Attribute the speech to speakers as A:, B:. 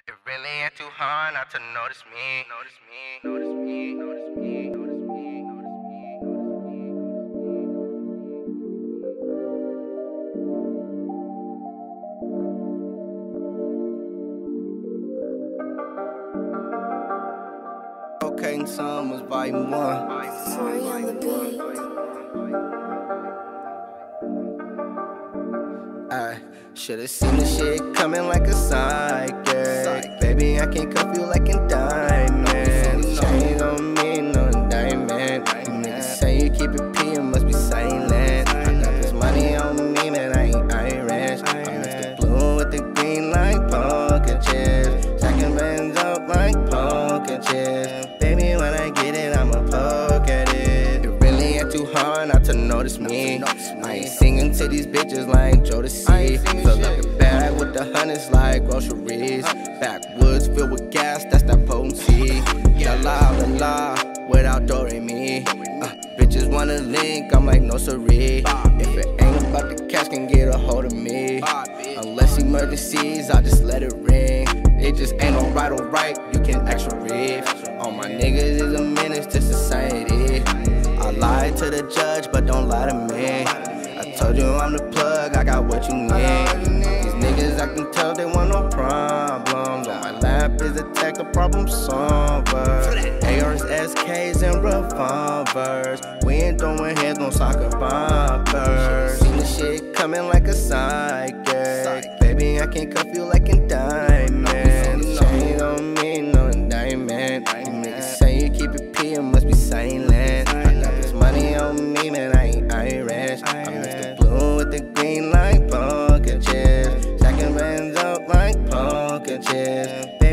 A: It really ain't too hard not to notice me. Notice me, notice me, notice me, notice me, notice me,
B: Cocaine Summers Volume 1.
C: Sorry on the beat.
B: I should've seen the shit coming like a psychic. Baby, I can't cuff you like a diamond. Chains on me, no diamond. You niggas say you keep it P, it must be silent. I got this money on me, man, I ain't Irish. I mix the blue with the green like poker chips. Stacking bands up like poker chips. Baby, when I get it, I'ma poke at it. It really ain't too hard not to notice me. I ain't singing to these bitches like Jodeci. Fill up the bag with the hundreds like groceries. Backwoods filled with gas, that's that potency. La la, without do re mi. Bitches wanna link, I'm like no siree. If it ain't about the cash, can get a hold of me. Unless emergencies, I just let it ring. It just ain't no right or right, you can extra read. All my niggas is a menace to society. I lied to the judge, but don't lie to me. I told you I'm the plug, I got what you need. These niggas acting tough, they want no problems. On my lap is a tech, a problem solver. ARs, SKs, and revolvers. We ain't throwing hands, no soccer bombers. Seen the shit coming like a psychic. Baby, I can't cuff you like a diamond. Chains on me, no diamond. You niggas say you keep it P, it must be silent. I got this money on me, man, I ain't Irish. I mix the blue with the green like poker chips. Stacking bands up like poker chips.